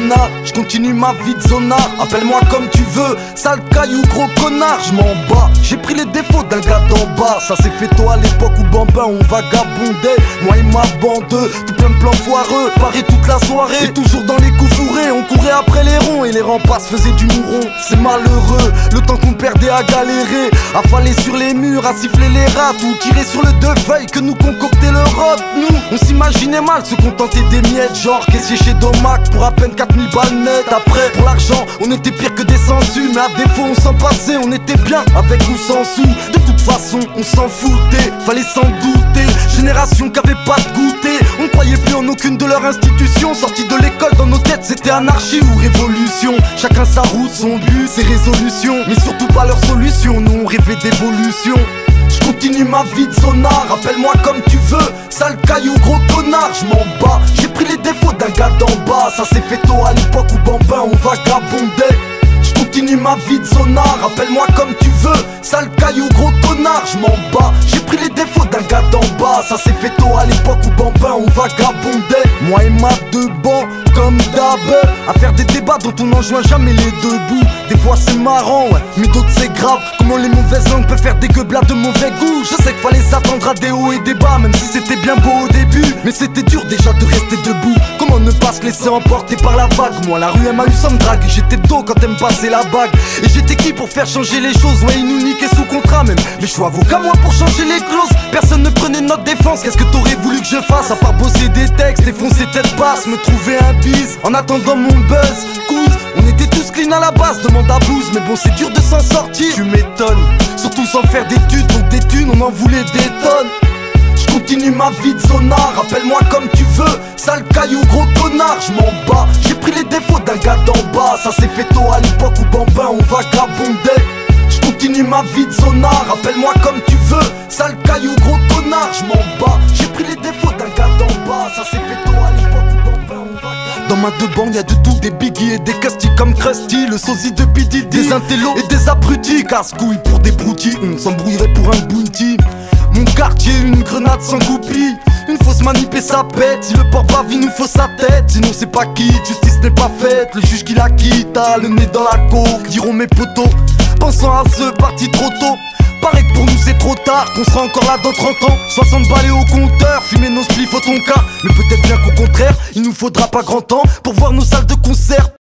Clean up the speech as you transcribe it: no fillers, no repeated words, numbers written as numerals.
connard. Je continue ma vie de zonard. Appelle-moi comme tu veux, sale caillou, gros connard. Je m'en bats, j'ai pris les défauts d'un gars d'en bas. Ça s'est fait tôt à l'époque où Bambin on vagabondait. Moi et ma bande, tout plein de plans foireux. Paris toute la soirée, et toujours dans les coups fourrés. On courait après les ronds et les remparts se faisaient du mouron. C'est malheureux, le temps qu'on perdait à galérer, à faller sur les murs, à siffler les rats, ou tirer sur le deux feuilles que nous concoctait l'Europe. Nous, on s'imaginait mal se contenter des miettes, genre caissier chez Domac pour à peine 4000 balles net. Après, pour l'argent, on était pire que des sensus, mais à défaut on s'en passait, on était bien avec ou sans sous. De toute façon, on s'en foutait, fallait s'en douter. Génération qui avait pas de goûter, on croyait plus en aucune de leurs institutions. Sortis de l'école, dans nos têtes c'était anarchie ou révolution. Chacun sa route, son but, ses résolutions, mais surtout pas leur solution. Nous on rêvait d'évolution. Je continue ma vie de zonard, appelle-moi comme tu veux, sale caillou, gros connard. Je m'en bats, j'ai pris les défauts d'un gars d'en bas. Ça s'est fait tôt à l'époque où Bambin on vagabondait. Je continue ma vie de zonard, appelle-moi comme tu veux, sale caillou, gros connard. Je m'en bats, j'ai pris les défauts d'un gars d'en bas. Ça s'est fait tôt à l'époque où Bambin on vagabondait. Moi et ma deux bancs, comme d'hab, à faire des débats dont on n'en joint jamais les deux bouts. Des fois c'est marrant, ouais, mais d'autres c'est grave. Comment les mauvaises langues peuvent faire des gueublas de mauvais goût. Je sais qu'il fallait s'attendre à des hauts et des bas, même si c'était bien beau au début. Mais c'était dur déjà de rester debout. Comment ne pas se laisser emporter par la vague. Moi la rue elle m'a eu sans me drague, j'étais dos quand elle me passait la bague. Et j'étais qui pour faire changer les choses. Ouais, ils nous niquaient sous contrat, même les choix vaut qu'à moi pour changer les clauses. Personne ne prenait notre défense, qu'est-ce que t'aurais voulu que je fasse? À part bosser des textes, défoncer tête basse, me trouver un bise en attendant mon buzz. Couze, on était tous clean à la base, demande à Bouze. Mais bon c'est dur de s'en sortir, tu m'étonnes. Surtout sans faire d'études, donc des thunes on en voulait des tonnes. Je continue ma vie de zonard, appelle-moi comme tu veux, sale caillou, gros connard. Je m'en bats, j'ai pris les défauts d'un gars d'en bas. Ça s'est fait tôt à l'époque où Bambin on vagabondait. Je continue ma vie de zonard, appelle-moi comme tu veux, sale caillou, gros connard. Je m'en bats, j'ai pris les défauts d'un gars d'en bas. Ça s'est fait tôt à l'époque où Bambin on vagabondait. Dans ma deux bandes y'a de tout, des biggies et des castis comme Krusty, le sosie de P.D.D, des intellos et des abrutis. Casse-couilles pour des broutilles, on s'embrouillerait pour un bounty. Mon quartier, une grenade sans goupille. Une fausse manip et ça pète. Si le porte-bave il nous faut sa tête, sinon c'est pas quitte, justice n'est pas faite. Le juge qui la quitte a le nez dans la coke, diront mes potos, pensant à ce parti trop tôt. Paraît que pour nous c'est trop tard, qu'on sera encore là dans 30 ans. 60 balais au compteur, fumer nos spliffs au ton quart. Mais peut-être bien qu'au contraire, il nous faudra pas grand temps pour voir nos salles de concert